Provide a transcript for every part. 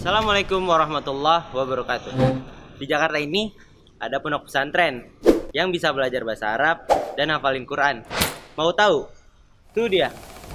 Assalamualaikum warahmatullahi wabarakatuh. Di Jakarta ini ada pondok pesantren yang bisa belajar bahasa Arab dan hafalin Quran. Mau tahu? Tuh dia.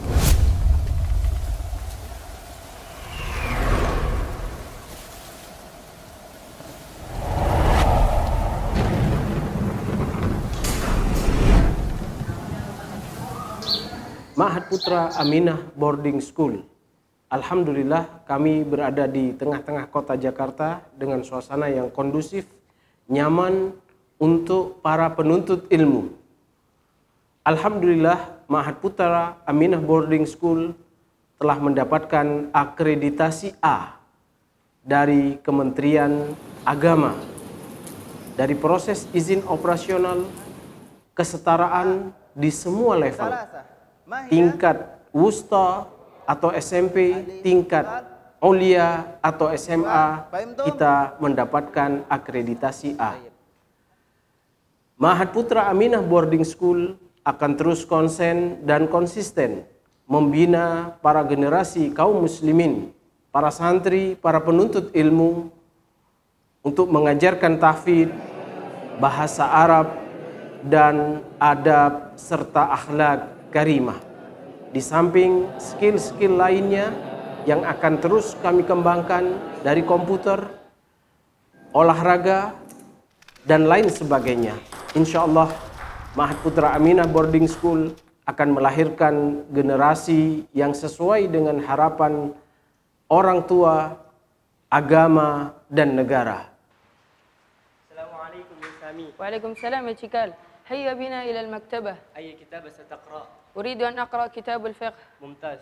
Ma'had Putra Aminah Boarding School. Alhamdulillah kami berada di tengah-tengah kota Jakarta dengan suasana yang kondusif, nyaman untuk para penuntut ilmu. Alhamdulillah Ma'had Putra Aminah Boarding School telah mendapatkan akreditasi A dari Kementerian Agama. Dari proses izin operasional, kesetaraan di semua level, tingkat wusta atau SMP, tingkat ulia atau SMA, kita mendapatkan akreditasi A. Ma'had Putra Aminah Boarding School akan terus konsen dan konsisten membina para generasi kaum muslimin, para santri, para penuntut ilmu untuk mengajarkan tahfidz, bahasa Arab, dan adab serta akhlak karimah. Di samping skill-skill lainnya yang akan terus kami kembangkan dari komputer, olahraga, dan lain sebagainya. Insya Allah Ma'had Putra Aminah Boarding School akan melahirkan generasi yang sesuai dengan harapan orang tua, agama, dan negara. Assalamualaikum ya Sami. Waalaikumsalam ya Cikal. Hayya bina ila al-maktabah. Ayy kitab sataqra. أريد أن أقرأ كتاب الفقه. Mumtaz.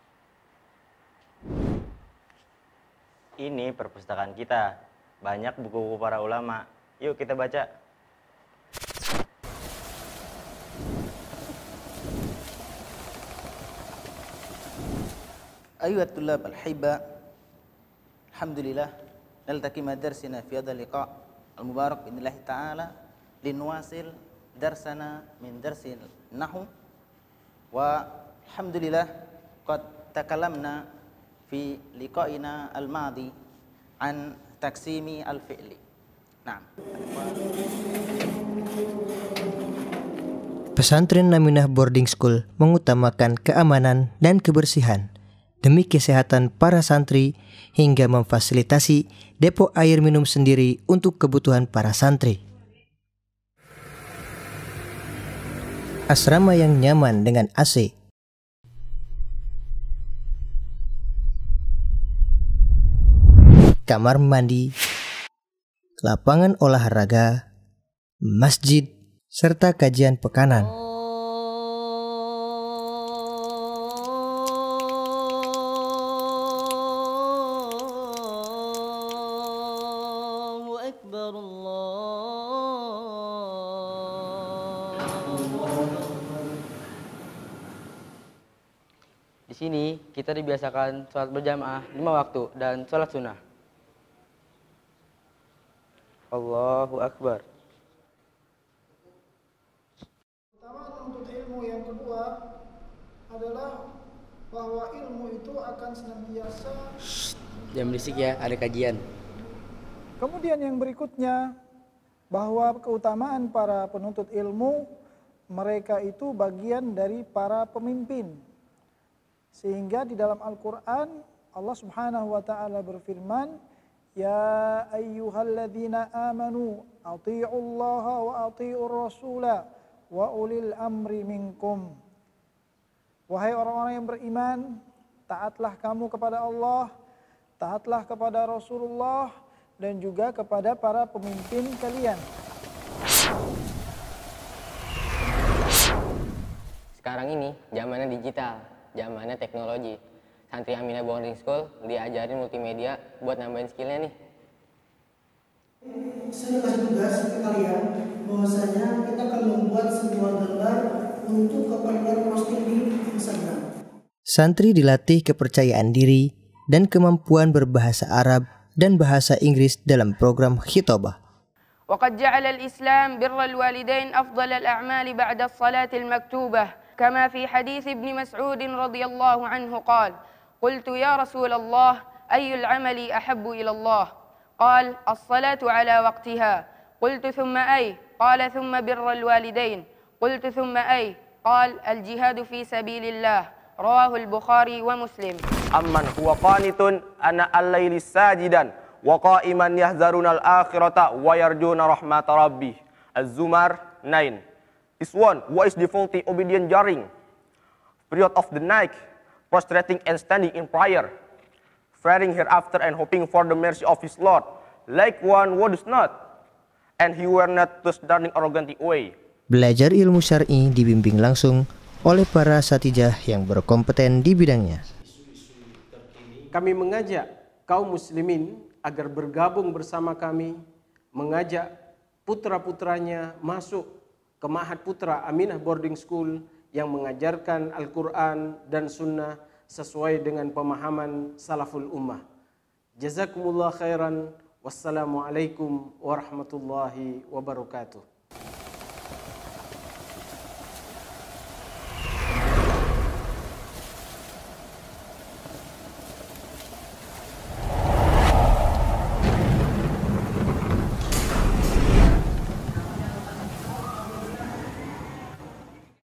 Ini perpustakaan kita. Banyak buku-buku para ulama. Yuk kita baca. أيها الطلاب الأحباء، الحمد لله نلتقي مع درسنا في هذا اللقاء المبارك بإذن الله تعالى لنواصل درسنا من درس النحو. والحمد لله قد تكلمنا في لقائنا الماضي عن تقسيم الفعل. نعم. Pesantren Aminah Boarding School mengutamakan keamanan dan kebersihan demi kesehatan para santri hingga memfasilitasi depo air minum sendiri untuk kebutuhan para santri. Asrama yang nyaman dengan AC, kamar mandi, lapangan olahraga, masjid, serta kajian pekanan. Di sini kita dibiasakan sholat berjamaah 5 waktu dan sholat sunnah. Allahu Akbar. Keutamaan untuk ilmu yang kedua adalah bahwa ilmu itu akan senantiasa. Jangan berisik ya, ada kajian. Kemudian yang berikutnya bahwa keutamaan para penuntut ilmu, mereka itu bagian dari para pemimpin. Sehingga di dalam Al-Quran Allah Subhanahu wa ta'ala berfirman, Ya ayyuhalladzina amanu ati'ullaha wa ati'ur rasula wa ulil amri minkum. Wahai orang-orang yang beriman, taatlah kamu kepada Allah, taatlah kepada Rasulullah, dan juga kepada para pemimpin kalian. Sekarang ini zamannya digital, zamannya teknologi. Santri Aminah Boarding School diajarin multimedia buat nambahin skillnya nih. Saya kasih tugas ke kalian bahwasanya kita akan membuat sebuah gambar untuk keperluan posting di Instagram. Santri dilatih kepercayaan diri dan kemampuan berbahasa Arab dan bahasa Inggris dalam program Khitobah. وقد جعل الإسلام بر الوالدين أفضل الأعمال بعد الصلاة المكتوبة كما في حديث ابن مسعود رضي الله عنه قال قلت يا رسول الله أي العمل أحب إلى الله؟ قال الصلاة على وقتها. قلت ثم أي؟ قال ثم بر الوالدين. قلت ثم أي؟ قال الجهاد في سبيل الله. رواه البخاري ومسلم. Amman huwa qanitun ana al-laili sajidan wa qa'iman yahzaruna al-akhirata wa yarjuna rahmata rabbih. Az-Zumar 9. This one who is devoutly obedient during period of the night, prostrating and standing in prayer, fearing hereafter and hoping for the mercy of his Lord, like one who does not, and he were not thus turning arrogantly away. Belajar ilmu syar'i dibimbing langsung oleh para asatijah yang berkompeten di bidangnya. Kami mengajak kaum muslimin agar bergabung bersama kami, mengajak putra-putranya masuk ke Ma'had Putra Aminah Boarding School yang mengajarkan Al-Quran dan Sunnah sesuai dengan pemahaman salaful ummah. Jazakumullah khairan. Wassalamualaikum warahmatullahi wabarakatuh.